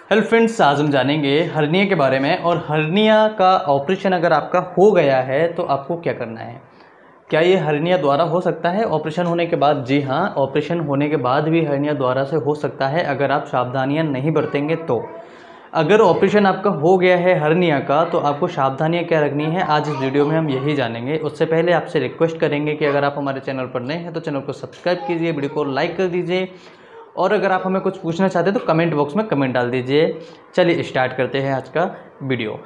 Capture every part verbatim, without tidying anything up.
Hello friends, आज हम जानेंगे हर्निया के बारे में। और हर्निया का ऑपरेशन अगर आपका हो गया है तो आपको क्या करना है। क्या ये हर्निया द्वारा हो सकता है ऑपरेशन होने के बाद? जी हाँ, ऑपरेशन होने के बाद भी हर्निया द्वारा से हो सकता है अगर आप सावधानियां नहीं बरतेंगे तो। अगर ऑपरेशन आपका हो गया है हर्निया का तो आपको सावधानियां क्या रखनी है, आज इस वीडियो में हम यही जानेंगे। उससे पहले आपसे रिक्वेस्ट करेंगे कि अगर आप हमारे चैनल पर नए हैं तो चैनल को सब्सक्राइब कीजिए, वीडियो को लाइक कर दीजिए और अगर आप हमें कुछ पूछना चाहते हैं तो कमेंट बॉक्स में कमेंट डाल दीजिए। चलिए स्टार्ट करते हैं आज का वीडियो।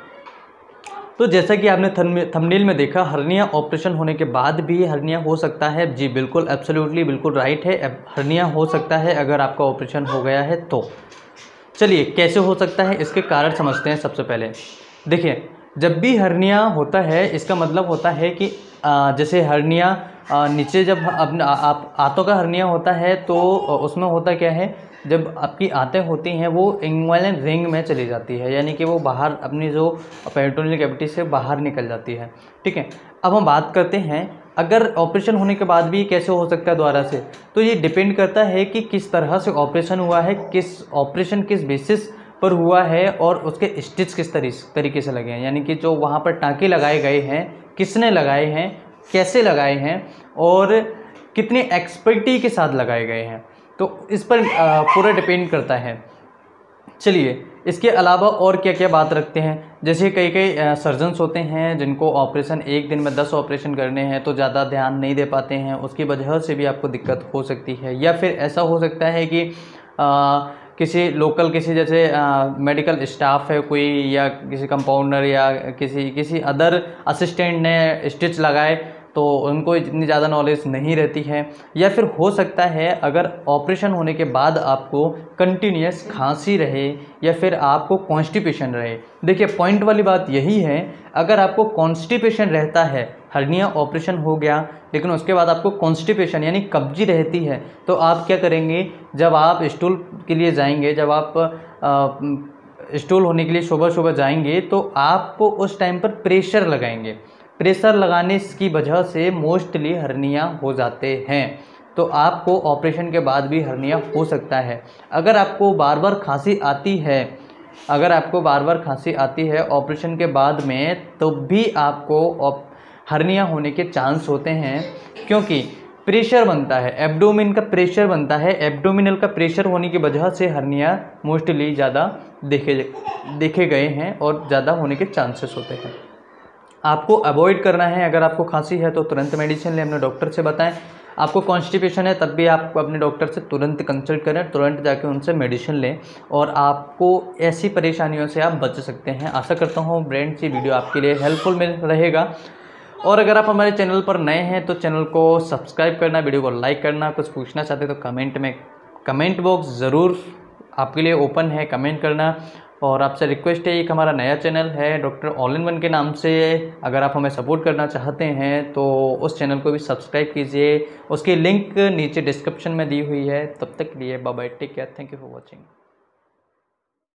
तो जैसा कि आपने थंबनेल में देखा, हर्निया ऑपरेशन होने के बाद भी हर्निया हो सकता है। जी बिल्कुल, एब्सोल्युटली बिल्कुल राइट है, हर्निया हो सकता है अगर आपका ऑपरेशन हो गया है तो। चलिए कैसे हो सकता है, इसके कारण समझते हैं। सबसे पहले देखिए, जब भी हर्निया होता है इसका मतलब होता है कि जैसे हर्निया नीचे जब अपना आप आंतों का हर्निया होता है तो उसमें होता क्या है, जब आपकी आंतें होती हैं वो इंग्वाइनल रिंग में चली जाती है, यानी कि वो बाहर अपनी जो पेरिटोनियल कैविटी से बाहर निकल जाती है। ठीक है, अब हम बात करते हैं अगर ऑपरेशन होने के बाद भी कैसे हो सकता है दोबारा से। तो ये डिपेंड करता है कि किस तरह से ऑपरेशन हुआ है, किस ऑपरेशन किस बेसिस पर हुआ है और उसके स्टिच किस तरीके से लगे हैं, यानी कि जो वहाँ पर टाँके लगाए गए हैं किसने लगाए हैं, कैसे लगाए हैं और कितनी एक्सपर्टी के साथ लगाए गए हैं, तो इस पर पूरा डिपेंड करता है। चलिए इसके अलावा और क्या क्या बात रखते हैं। जैसे कई कई सर्जन्स होते हैं जिनको ऑपरेशन एक दिन में दस ऑपरेशन करने हैं तो ज़्यादा ध्यान नहीं दे पाते हैं, उसकी वजह से भी आपको दिक्कत हो सकती है। या फिर ऐसा हो सकता है कि आ, किसी लोकल किसी जैसे मेडिकल स्टाफ है कोई, या किसी कंपाउंडर या किसी किसी अदर असिस्टेंट ने स्टिच लगाए तो उनको इतनी ज़्यादा नॉलेज नहीं रहती है। या फिर हो सकता है अगर ऑपरेशन होने के बाद आपको कंटिन्यूस खांसी रहे या फिर आपको कॉन्स्टिपेशन रहे। देखिए पॉइंट वाली बात यही है, अगर आपको कॉन्स्टिपेशन रहता है, हर्निया ऑपरेशन हो गया लेकिन उसके बाद आपको कॉन्स्टिपेशन यानी कब्जी रहती है, तो आप क्या करेंगे, जब आप स्टूल के लिए जाएंगे, जब आप आ, स्टूल होने के लिए सुबह सुबह जाएंगे तो आपको उस टाइम पर प्रेशर लगाएंगे। प्रेशर लगाने की वजह से मोस्टली हर्निया हो जाते हैं। तो आपको ऑपरेशन के बाद भी हर्निया हो सकता है। अगर आपको बार बार खांसी आती है अगर आपको बार बार खांसी आती है ऑपरेशन के बाद में, तो भी आपको हर्निया होने के चांस होते हैं, क्योंकि प्रेशर बनता है, एब्डोमिन का प्रेशर बनता है। एब्डोमिनल का प्रेशर होने की वजह से हर्निया मोस्टली ज़्यादा देखे देखे गए हैं और ज़्यादा होने के चांसेस होते हैं। आपको अवॉइड करना है, अगर आपको खांसी है तो तुरंत मेडिसिन लें, अपने डॉक्टर से बताएं। आपको कॉन्स्टिपेशन है तब भी आप अपने डॉक्टर से तुरंत कंसल्ट करें, तुरंत जाके उनसे मेडिसिन लें और आपको ऐसी परेशानियों से आप बच सकते हैं। आशा करता हूँ फ्रेंड्स ये वीडियो आपके लिए हेल्पफुल मिल रहेगा। और अगर आप हमारे चैनल पर नए हैं तो चैनल को सब्सक्राइब करना, वीडियो को लाइक करना, कुछ पूछना चाहते तो कमेंट में कमेंट बॉक्स ज़रूर आपके लिए ओपन है, कमेंट करना। और आपसे रिक्वेस्ट है, एक हमारा नया चैनल है डॉक्टर ऑल इन वन के नाम से, अगर आप हमें सपोर्ट करना चाहते हैं तो उस चैनल को भी सब्सक्राइब कीजिए। उसकी लिंक नीचे डिस्क्रिप्शन में दी हुई है। तब तक के लिए bye bye, take care, thank you for watching.